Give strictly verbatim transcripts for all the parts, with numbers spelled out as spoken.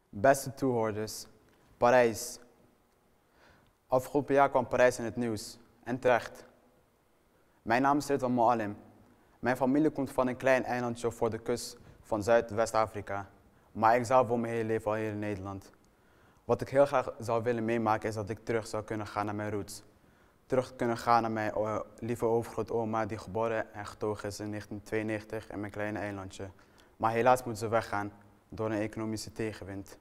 Beste toehoorders, Parijs. Afgelopen jaar kwam Parijs in het nieuws. En terecht. Mijn naam is Ridwan Moalem. Mijn familie komt van een klein eilandje voor de kust van Zuid-West-Afrika. Maar ik zelf woon mijn hele leven al hier in Nederland. Wat ik heel graag zou willen meemaken is dat ik terug zou kunnen gaan naar mijn roots. Terug kunnen gaan naar mijn uh, lieve overgrootoma die geboren en getogen is in negentien tweeënnegentig in mijn kleine eilandje. Maar helaas moet ze weggaan door een economische tegenwind.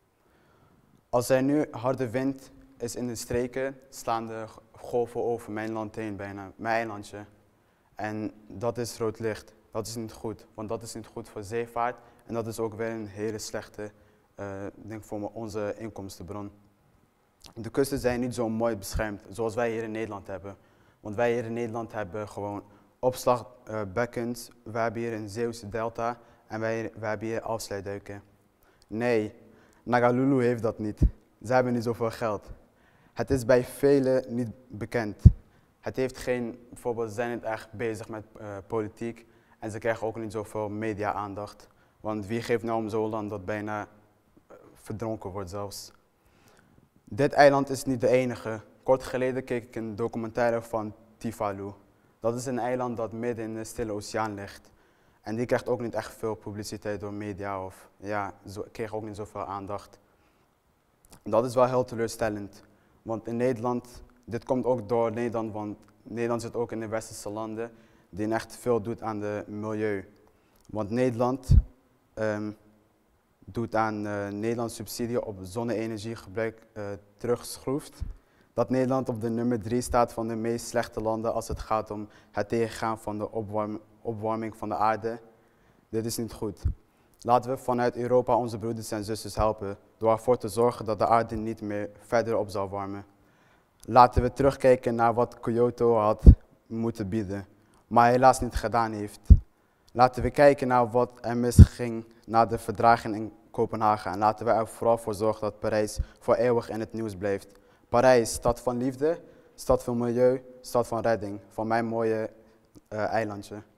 Als er nu harde wind is in de streken, slaan de golven over mijn land heen bijna, mijn eilandje. En dat is rood licht. Dat is niet goed, want dat is niet goed voor zeevaart en dat is ook weer een hele slechte uh, ding voor onze inkomstenbron. De kusten zijn niet zo mooi beschermd zoals wij hier in Nederland hebben. Want wij hier in Nederland hebben gewoon opslagbekkens, uh, we hebben hier een Zeeuwse delta en wij, wij hebben hier afsluitduiken. Nee, Nagalulu heeft dat niet. Ze hebben niet zoveel geld. Het is bij velen niet bekend. Het heeft geen, bijvoorbeeld ze zijn niet echt bezig met uh, politiek en ze krijgen ook niet zoveel media-aandacht. Want wie geeft nou om zo'n land dat bijna uh, verdronken wordt zelfs. Dit eiland is niet de enige. Kort geleden keek ik een documentaire van Tuvalu. Dat is een eiland dat midden in de Stille Oceaan ligt. En die krijgt ook niet echt veel publiciteit door media of ja, zo, kreeg ook niet zoveel aandacht. Dat is wel heel teleurstellend. Want in Nederland, dit komt ook door Nederland, want Nederland zit ook in de westerse landen die echt veel doet aan het milieu. Want Nederland um, doet aan uh, Nederlands subsidie op zonne-energiegebruik uh, terugschroeft. Dat Nederland op de nummer drie staat van de meest slechte landen als het gaat om het tegengaan van de opwarm, opwarming van de aarde. Dit is niet goed. Laten we vanuit Europa onze broeders en zusters helpen door ervoor te zorgen dat de aarde niet meer verder op zal warmen. Laten we terugkijken naar wat Kyoto had moeten bieden, maar helaas niet gedaan heeft. Laten we kijken naar wat er misging na de verdraging in Kopenhagen en laten we er vooral voor zorgen dat Parijs voor eeuwig in het nieuws blijft. Parijs, stad van liefde, stad van milieu, stad van redding, van mijn mooie uh, eilandje.